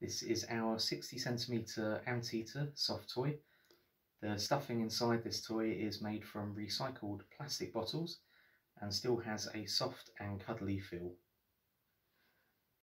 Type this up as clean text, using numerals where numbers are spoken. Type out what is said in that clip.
This is our 60cm Anteater soft toy. The stuffing inside this toy is made from recycled plastic bottles and still has a soft and cuddly feel.